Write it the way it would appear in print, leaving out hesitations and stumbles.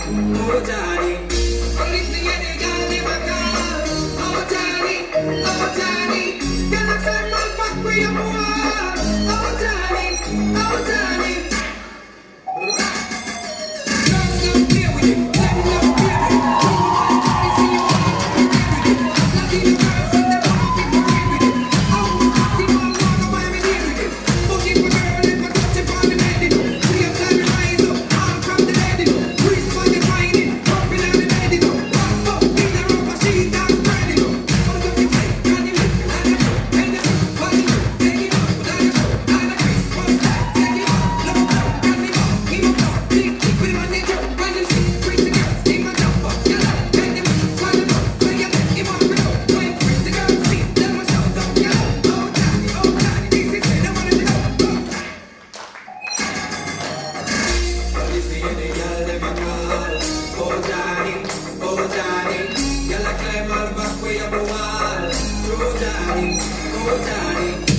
oh Johnny. Police the other girl in my car, oh Johnny, oh Johnny. Girl, I climb my back where you are, oh Johnny, oh Johnny. Girls don't play with it, them don't play with it. Johnny see you want to play with it. Latino girls in the back, people play with it. Oh, party man, wanna buy me deal with it. Boogie for girl, if I touch it on the bed, it. Play up time and rise up, all from the bed, it. Wrist for the wine, it. Bumping on the bed, it. Pop up, in the rubber sheet, and spread it. Hold up your feet, and you lift, and you go, and you go. Body go, take it up, and you go. And a Chris, what's that? Take it up, low, low, and you go. Give up, up, big, big, we run it up. When you see pretty girls, take my jump up, you know. And you move, and you go. When you make it up, you know. When pretty girls see, them a shout up, you know. Oh, Johnny, this is where they wanna go. Police the other girl, them a call. Oh Johnny, girl I climb all back where you go all. Oh Johnny,